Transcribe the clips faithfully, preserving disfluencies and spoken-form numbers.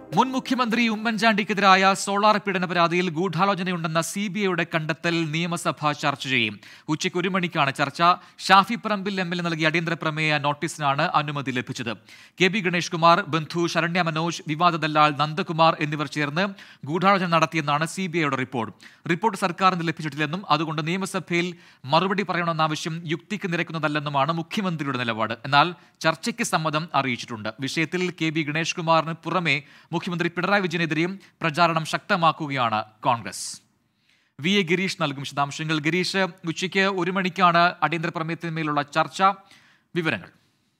മുൻ മുഖ്യമന്ത്രി ഉമ്മൻചാണ്ടിക്കെതിരായ സോളാർ പീഡന പരാതിയിൽ ഗൂഢാലോചനയുണ്ടെന്ന സി ബി ഐയുടെ കണ്ടെത്തൽ നിയമസഭ ചർച്ച ചെയ്യും. ഉച്ചയ്ക്ക് ഒരു മണിക്കാണ് ചർച്ച. Shafi Parambil M L A നൽകിയ അടിയന്തര പ്രമേയ നോട്ടീസിനാണ് അനുമതി ലഭിച്ചത്. കെ ബി ഗണേഷ് കുമാർ, ബന്ധു ശരണ്യ മനോജ്, വിവാദ ദല്ലാൾ നന്ദകുമാർ എന്നിവർ ചേർന്ന് ഗൂഢാലോചന നടത്തിയെന്നാണ് സി ബി ഐയുടെ റിപ്പോർട്ട്. റിപ്പോർട്ട് സർക്കാരിന് ലഭിച്ചിട്ടില്ലെന്നും അതുകൊണ്ട് നിയമസഭയിൽ മറുപടി പറയണമെന്ന ആവശ്യം യുക്തിക്ക് നിരക്കുന്നതല്ലെന്നുമാണ് മുഖ്യമന്ത്രിയുടെ നിലപാട്. എന്നാൽ ചർച്ചയ്ക്ക് സമ്മതം അറിയിച്ചിട്ടുണ്ട്. വിഷയത്തിൽ കെ ബി ഗണേഷ് കുമാറിന് പുറമെ മുഖ്യമന്ത്രി പിണറായി വിജയനെതിരെയും പ്രചാരണം ശക്തമാക്കുകയാണ് കോൺഗ്രസ്. വി എ ഗിരീഷ് നൽകും വിശദാംശങ്ങൾ. ഗിരീഷ്, ഉച്ചയ്ക്ക് ഒരു മണിക്കാണ് അടിയന്തര പ്രമേയത്തിന്മേലുള്ള ചർച്ച. വിവരങ്ങൾ.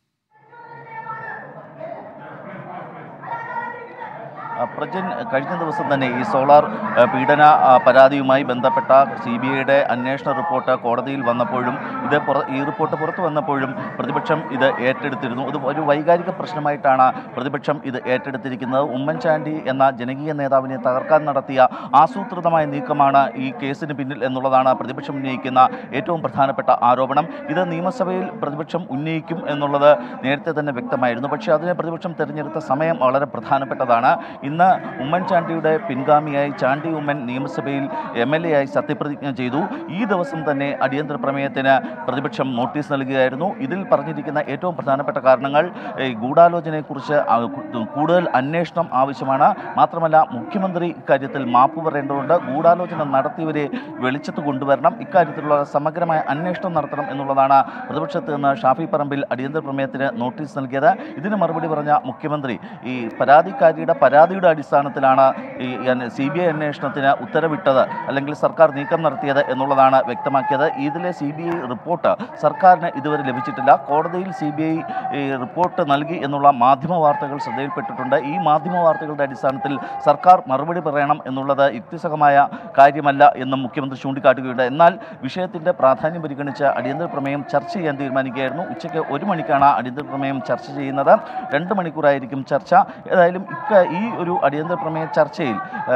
പ്രജൻ, കഴിഞ്ഞ ദിവസം തന്നെ ഈ സോളാർ പീഡന പരാതിയുമായി ബന്ധപ്പെട്ട സി ബി ഐയുടെ അന്വേഷണ റിപ്പോർട്ട് കോടതിയിൽ വന്നപ്പോഴും ഇത് ഈ റിപ്പോർട്ട് പുറത്തു വന്നപ്പോഴും പ്രതിപക്ഷം ഇത് ഏറ്റെടുത്തിരുന്നു. ഇത് ഒരു വൈകാരിക പ്രശ്നമായിട്ടാണ് പ്രതിപക്ഷം ഇത് ഏറ്റെടുത്തിരിക്കുന്നത്. ഉമ്മൻചാണ്ടി എന്ന ജനകീയ നേതാവിനെ തകർക്കാൻ നടത്തിയ ആസൂത്രിതമായ നീക്കമാണ് ഈ കേസിന് പിന്നിൽ എന്നുള്ളതാണ് പ്രതിപക്ഷം ഉന്നയിക്കുന്ന ഏറ്റവും പ്രധാനപ്പെട്ട ആരോപണം. ഇത് നിയമസഭയിൽ പ്രതിപക്ഷം ഉന്നയിക്കും എന്നുള്ളത് നേരത്തെ തന്നെ വ്യക്തമായിരുന്നു. പക്ഷേ അതിനെ പ്രതിപക്ഷം തിരഞ്ഞെടുത്ത സമയം വളരെ പ്രധാനപ്പെട്ടതാണ്. ഇന്ന് ഉമ്മൻചാണ്ടിയുടെ പിൻഗാമിയായി ചാണ്ടി ഉമ്മൻ നിയമസഭയിൽ എം എൽ എ ആയി സത്യപ്രതിജ്ഞ ചെയ്തു. ഈ ദിവസം തന്നെ അടിയന്തര പ്രമേയത്തിന് പ്രതിപക്ഷം നോട്ടീസ് നൽകുകയായിരുന്നു. ഇതിൽ പറഞ്ഞിരിക്കുന്ന ഏറ്റവും പ്രധാനപ്പെട്ട കാരണങ്ങൾ ഗൂഢാലോചനയെക്കുറിച്ച് കൂടുതൽ അന്വേഷണം ആവശ്യമാണ്. മാത്രമല്ല, മുഖ്യമന്ത്രി ഇക്കാര്യത്തിൽ മാപ്പ് പറയേണ്ടതുണ്ട്. ഗൂഢാലോചന നടത്തിയവരെ വെളിച്ചത്ത് കൊണ്ടുവരണം. ഇക്കാര്യത്തിലുള്ള സമഗ്രമായ അന്വേഷണം നടത്തണം എന്നുള്ളതാണ് പ്രതിപക്ഷത്ത് നിന്ന് ഷാഫി പറമ്പിൽ അടിയന്തര പ്രമേയത്തിന് നോട്ടീസ് നൽകിയത്. ഇതിന് മറുപടി പറഞ്ഞ മുഖ്യമന്ത്രി ഈ പരാതിക്കാരിയുടെ പരാതിയുടെ അടിസ്ഥാനത്തിലാണ് ഈ സി ബി ഐ അന്വേഷണത്തിന് ഉത്തരവിട്ടത് അല്ലെങ്കിൽ സർക്കാർ നീക്കം നടത്തിയത് എന്നുള്ളതാണ് വ്യക്തമാക്കിയത്. ഇതിലെ സി ബി ഐ റിപ്പോർട്ട് സർക്കാരിന് ഇതുവരെ ലഭിച്ചിട്ടില്ല. കോടതിയിൽ സി ബി ഐ റിപ്പോർട്ട് നൽകി എന്നുള്ള മാധ്യമ വാർത്തകൾ ശ്രദ്ധയിൽപ്പെട്ടിട്ടുണ്ട്. ഈ മാധ്യമ വാർത്തകളുടെ അടിസ്ഥാനത്തിൽ സർക്കാർ മറുപടി പറയണം എന്നുള്ളത് യുക്തിസഹമായ കാര്യമല്ല എന്നും മുഖ്യമന്ത്രി ചൂണ്ടിക്കാട്ടുകയുണ്ട്. എന്നാൽ വിഷയത്തിൻ്റെ പ്രാധാന്യം പരിഗണിച്ച് അടിയന്തര പ്രമേയം ചർച്ച ചെയ്യാൻ തീരുമാനിക്കുകയായിരുന്നു. ഉച്ചയ്ക്ക് ഒരു മണിക്കാണ് അടിയന്തര പ്രമേയം ചർച്ച ചെയ്യുന്നത്. രണ്ട് മണിക്കൂറായിരിക്കും ചർച്ച. ഏതായാലും ഇക്ക ഈ ഒരു അടിയന്തര പ്രമേയ ചർച്ചയിൽ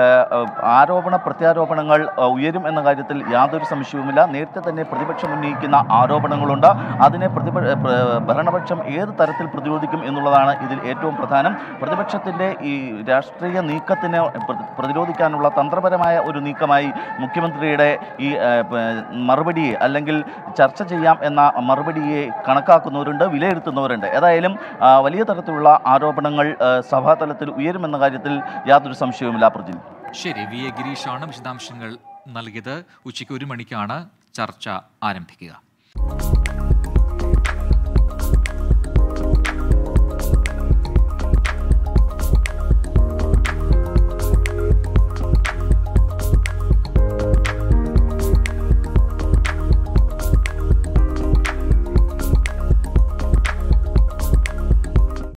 ആരോപണ പ്രത്യാരോപണങ്ങൾ ഉയരും എന്ന കാര്യത്തിൽ യാതൊരു സംശയവുമില്ല. നേരത്തെ തന്നെ പ്രതിപക്ഷം ഉന്നയിക്കുന്ന ആരോപണങ്ങളുണ്ട്. അതിനെ പ്രതിപക്ഷ ഭരണപക്ഷം ഏത് തരത്തിൽ പ്രതിരോധിക്കും എന്നുള്ളതാണ് ഇതിൽ ഏറ്റവും പ്രധാനം. പ്രതിപക്ഷത്തിൻ്റെ ഈ രാഷ്ട്രീയ നീക്കത്തിനെ പ്രതിരോധിക്കാനുള്ള തന്ത്രപരമായ ഒരു നീക്കമായി മുഖ്യമന്ത്രിയുടെ ഈ മറുപടിയെ അല്ലെങ്കിൽ ചർച്ച ചെയ്യാം എന്ന മറുപടിയെ കണക്കാക്കുന്നവരുണ്ട്, വിലയിരുത്തുന്നവരുണ്ട്. ഏതായാലും വലിയ തരത്തിലുള്ള ആരോപണങ്ങൾ സഭാതലത്തിൽ ഉയരുമെന്ന കാര്യത്തിൽ യാതൊരു സംശയവുമില്ല. പ്രജിൻ, ശരി. വി എ ഗിരീഷാണ് വിശദാംശങ്ങൾ നൽകിയത്. ഉച്ചയ്ക്ക് ഒരു മണിക്കാണ് ചർച്ച ആരംഭിക്കുക.